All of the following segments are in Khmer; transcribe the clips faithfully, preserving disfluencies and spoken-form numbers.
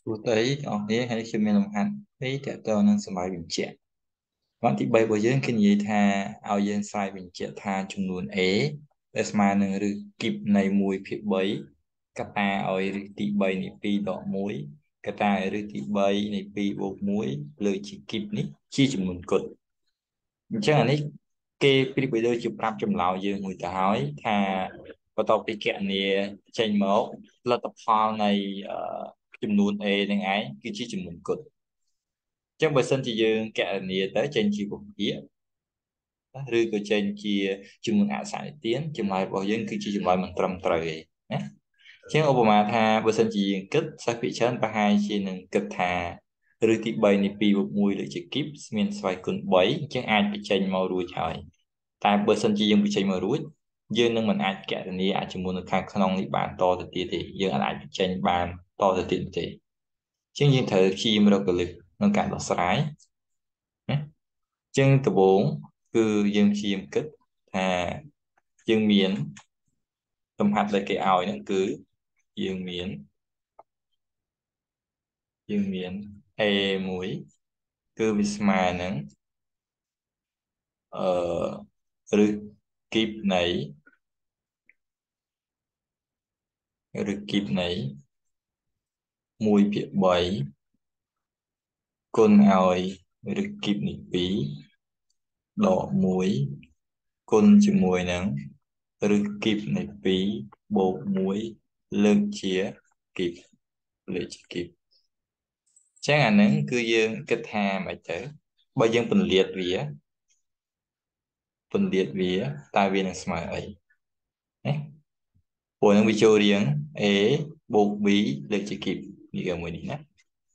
Tôi thấy ở đây hay khi mình làm hành thấy trẻ tôi nên sớm bài bình chọnวันที่ใบบัวยังขึ้นยีทาเอาเย็นทรายเป็นเจตาจำนวนเอแต่สมาหนึ่งหรือกิบในมวยเพียบใบกระตาเอาหรือตีใบในปีดอกมวยกระตาหรือตีใบในปีบวกมวยเลยจีกิบนี้ชี้จำนวนกดฉะนั้นนี้เกปีไปโดยจุดปรับจำลาวยังมวยแต่หายถ้าประตอบไปแกะเนี่ยใช้หมอกเราตัดฟาวในจำนวนเอยังไงคือชี้จำนวนกดจังเปอร์เซ็นต์ที่ยังแกะเนี่ยแต่เจนจีบวกเยอะ ឬក៏ចេញជាជំនួយអស័យទានចម្លើយរបស់យើងគឺជាចម្លើយមិនត្រឹមត្រូវទេណាជាងឧបមាថាបើសិនជាយើងគិតសិស្សពិច្រើនប្រហែលជានឹងគិតថាឬទីបីនៃពីបូកមួយលើជាគីបមានស្វ័យគុណបីអញ្ចឹងអាចបញ្ចេញមករួចហើយតែបើសិនជាយើងបញ្ចេញមករួចយើងនឹងមិនអាចកណនាអជាមួយនៅខាងក្នុងនេះបានតទៅទៀតទេយើងអាចបញ្ចេញបានតទៅទៀតទេជាងយើងត្រូវព្យាយាមរកកលឹះក្នុងការដោះស្រាយណាជាងដំបូងគឺយើងព្យាយាមគិតថាយើងមានលំហាត់ដែលគេឲ្យហ្នឹងគឺយើងមានយើងមាន A មួយគឺវាស្មើនឹងអឺឬគីបនៃឬគីបនៃមួយភាគបីគុណឲ្យឬគីបនៃពីរដកមួយគុណជាមួយនឹងឬគីបនៃពីរបូកមួយលើកជាគីបលើកជាគីបចឹងអាហ្នឹងគឺយើងគិតថាមិនទៅបើយើងពន្លាតវាពន្លាតវាតើវានឹងស្មើអីណាព្រោះនឹងវាចូលរៀង A បូក B លើកជាគីបវាមួយនេះណា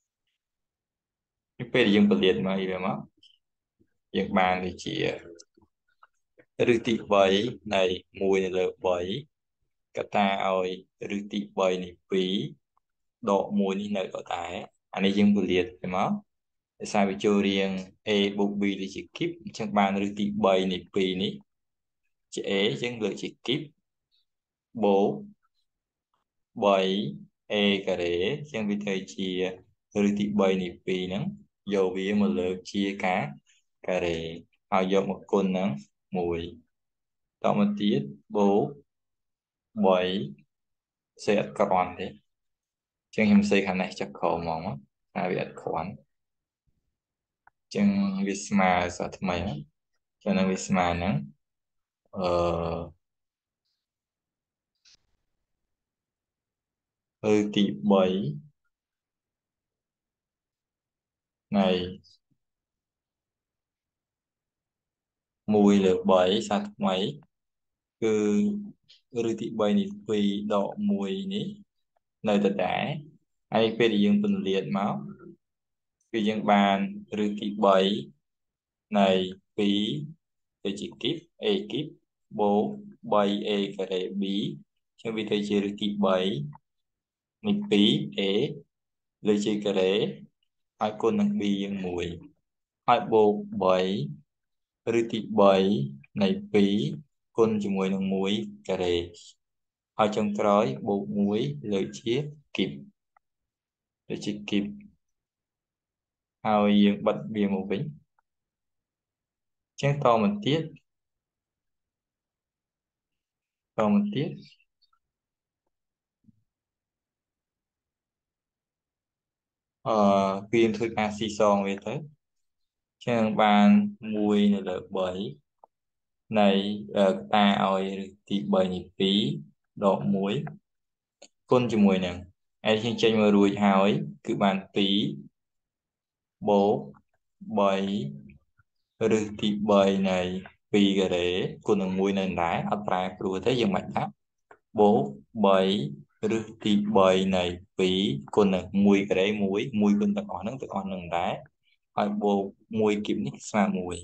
ពេលយើងពន្លាតមកវាមកយើងបានដូចជាឫសទីបីនៃមួយនៅលើបីកតាឲ្យឫសទីបីនៃពីរដកមួយនេះនៅដដែលអានេះយើងពន្លាតទៅមកដោយសារវាចូលរៀង A បូក B លើជាគីបអញ្ចឹងបានឫសទីបីនៃពីរនេះជា A អញ្ចឹងលើកជាគីបបូក បី A ការ៉េអញ្ចឹងវាទៅជាឫសទីបីនៃពីរហ្នឹងយកវាមកលើកជាការការ៉េហើយយកមកគុណនឹងមួយតមកទៀតបូកបីសេអត់គ្រាន់ទេអញ្ចឹងខ្ញុំសេខាងនេះចាប់ខហ្មងថាវាអត់គ្រាន់អញ្ចឹងវាស្មើសោះថ្មីអញ្ចឹងវាស្មើនឹងអឺឬទីបីនៃមួយលើបីសាថ្មីគឺឬទីបីនេះពីរដកមួយនេះនៅដដែលហើយពេលដែលយើងពន្លាតមកគឺយើងបានឬទីបីនៃពីរទៅជាគីប A គីបបូក បី A ការ៉េ B ចឹងវាទៅជាឬទីបីនៃពីរ A លើជាការ៉េហើយគុណនឹង B យើងមួយហើយបូកបីឬទីបីនៃពីរគុណជាមួយនឹងមួយការ៉េហើយចុងក្រោយបូកមួយលើជាគីបលើជាគីបហើយយើងបិទវាមកវិញចឹងតមកទៀតតមកទៀតអឺគឺយើងធ្វើការស៊ីសងវាទៅចឹងបានមួយនៅលើបីនៃកតាឲ្យទីបីនៃពីរដកមួយគុណជាមួយនឹងហើយយើងចេញមករួចហើយគឺបានពីរបូកបីឬទីបីនៃពីរការ៉េគុណនឹងមួយនៅដែរអត់ប្រែប្រួលទេយើងមិនដាក់បូកបីឬទីបីនៃពីរគុណនឹងមួយការ៉េមួយមួយគុណទាំងអស់ហ្នឹងទាំងអស់នឹងដែរហើយបូកមួយគីបនេះស្មើមួយ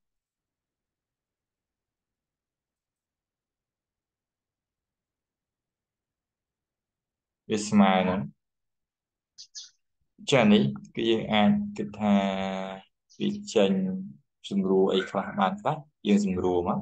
វាស្មើនឹងចានេះគឺយើងអាចគិតថាវាចេញសម្រួលអីខ្លះបានខ្លះយើងសម្រួលមក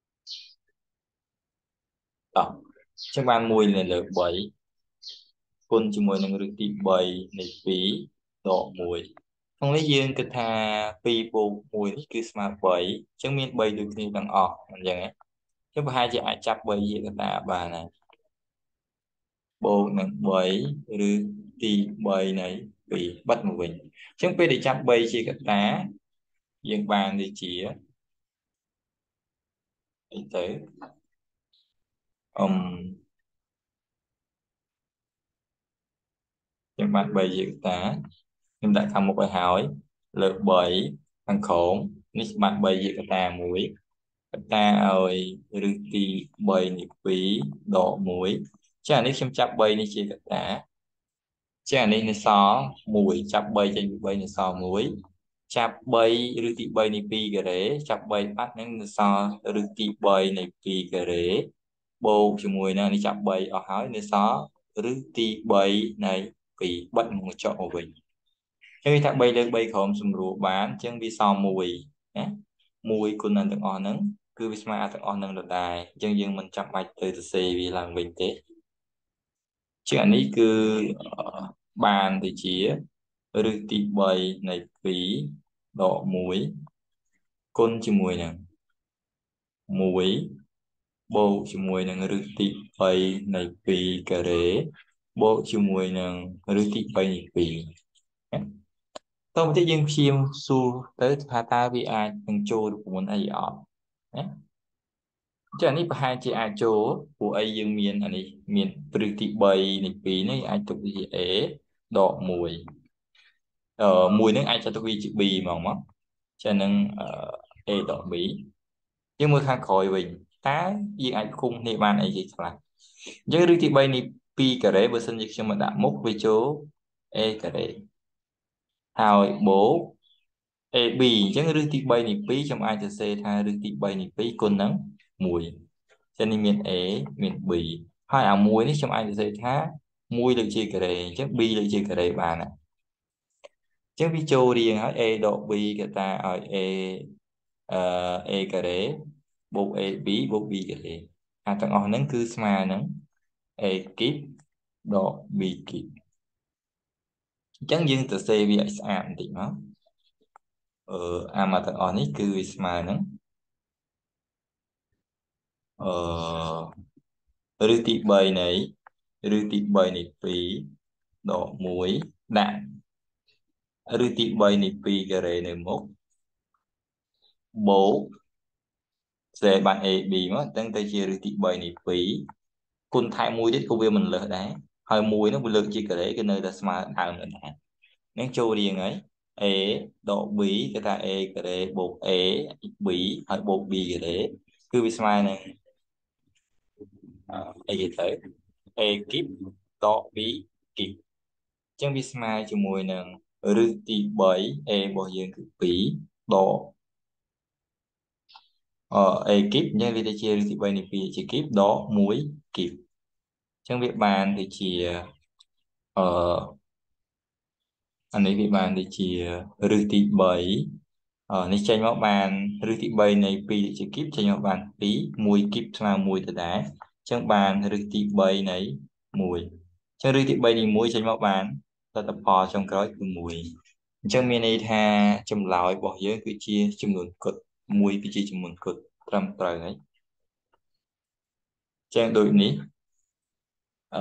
តោះចឹងបានមួយនៅលើបីគុណជាមួយនឹងឫសទី3នៃពីរដកមួយក្នុងនេះយើងគិតថាពីរបូកមួយនេះគឺស្មើ3អញ្ចឹងមាន3ដូចគ្នាទាំងអស់អញ្ចឹងណាចឹងប្រហែលជាអាចចាប់3ជាកតាបានណាបូកនឹង3ឬទី3នៃពីរបិទមកវិញអញ្ចឹងពេលដែលចាប់3ជាកតាយើងបានដូចជាអីទៅអឺមយើងបាន3ជាកតាខ្ញុំដាក់ខាងមុខឲ្យហើយលើក3ខាងក្រោមនេះបាន3ជាកតាមួយកតាឲ្យឬទី3នេះពីរដកមួយចាអានេះខ្ញុំចាប់3នេះជាកតាចាអានេះនៅសល់មួយចាប់3ចេញពី3នៅសល់មួយចាប់3ឬទី3នៃ2ការ៉េចាប់3បាត់ហ្នឹងនៅសល់ឬទី3នៃ2ការ៉េបូកជាមួយនឹងនេះចាប់3អស់ហើយនៅសល់ឬទី3នៃ2បិទមកចុះមកវិញចឹងវាថា3លើក3ក្រោមសម្រួលបានចឹងវាសមមួយណាមួយគុណនឹងទាំងអស់ហ្នឹងគឺវាស្មើទាំងអស់នឹងដដែលអញ្ចឹងយើងមិនចាំបាច់ទៅសរសេរវាឡើងវិញទេជាអានេះគឺបានទៅជាឬទី3នៃ2ដកមួយគុណជាមួយនឹងមួយបូកជាមួយនឹងឬទី3នៃ2ការ៉េបូកជាមួយនឹងឬទី3នៃ2តោះបន្តិចយើងព្យាយាមសួរទៅថាតើវាអាចនឹងចូលឬមិនអីអត់ណាចានេះប្រហែលជាអាចចូលព្រោះអីយើងមានអានេះមានព្រឹកទី3នៃ2នេះអាចទុកវាជា A ដក1អឺមួយនឹងអាចចាត់ទុកវាជា B ហ្មងមកចានឹង A ដក B យើងមើលខាងក្រោយវិញតើយើងអាចគុំគ្នាបានអីគេខ្លះអញ្ចឹងឬទី3នៃ2ការ៉េបើសិនជាខ្ញុំមកដាក់មុខវាចូល A ការ៉េហើយបូក a b អញ្ចឹងឬទី3នៃ2ខ្ញុំអាចសរសេរថាឬទី3នៃ2គុណនឹង1ចឹងនេះមាន a មាន b ហើយអាមួយនេះខ្ញុំអាចសរសេរថា1លើកជាការ៉េអញ្ចឹង b លើកជាការ៉េបានណាអញ្ចឹងវាចូលរៀងហើយ a ដក b គេថាឲ្យ a អឺ a ការ៉េបូក ab បូក b ការ៉េអាទាំងអស់ហ្នឹងគឺស្មើនឹង a គីបដក b គីបអញ្ចឹងយើងសរសេរវាឲ្យស្អាតបន្តិចមកអឺអាមកទាំងអស់នេះគឺវាស្មើនឹងអឺឬទី3នៃឬទី3នៃ2ដក1ដាក់ឬទី3នៃ2ការ៉េនៅមុខបូកសេបាន a b មកទាំងទៅជាឬទី3នៃ2គុណថែមមួយទៀតក៏វាមិនលើសដែរហើយមួយនោះវាលើកជាការ៉េគឺនៅតែស្មើដើមនៅដែរនឹងចូលរៀងហើយ a ដក b គេថា a ការ៉េបូក a b ហើយបូក b ការ៉េគឺវាស្មើនឹងអីគេទៅ a គីបដក b គីបអញ្ចឹងវាស្មើជាមួយនឹងឫសទី3 a របស់យើងគឺ2ដកអឺ a គីបអញ្ចឹងវាទៅជាឫសទី3នៃ2ជាគីបដក1គីបអញ្ចឹងវាបានទៅជាអឺអានេះវាបានទៅជាឫសទី3អឺនេះចេញមកបានឫសទី3នៃ2ជាគីបចេញមកបាន2 1គីបស្មើ1ដដែលអញ្ចឹងបានឫសទី3នៃ1អញ្ចឹងឫសទី3នៃ1ចេញមកបានលទ្ធផលចុងក្រោយគឺ1អញ្ចឹងមានន័យថាចម្លើយរបស់យើងគឺជាចំនួនគត់មួយគឺជាចំនួនគត់ត្រឹមត្រូវហើយអញ្ចឹងដូចនេះអឺ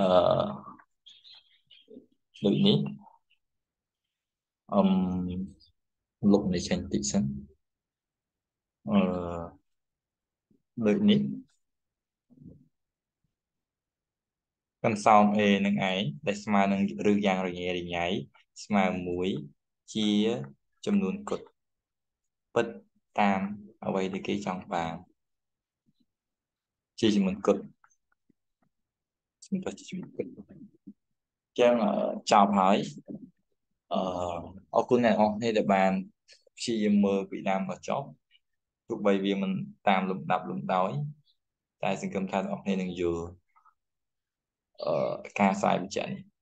ដូចនេះអឺមលុបនេះចេញតិចសិនអឺដូចនេះកន្សោម A នឹងឯងដែលស្មើនឹងឬយ៉ាងរញ៉េរញ៉ៃស្មើមួយជាចំនួនគត់ពិតតាមអ្វីដែលគេចង់បានជាចំនួនគត់សម្រាប់ជាចំនួនគត់អញ្ចឹងចប់ហើយអឺអរគុណអ្នកនរគ្នាដែលបានព្យាយាមមើលពីដើមដល់ចប់ទោះបីវាមិនតាមលំដាប់លំដោយតែសង្ឃឹមថាអ្នកនរគ្នានឹងយល់អឺការស្រាយបញ្ជាក់នេះ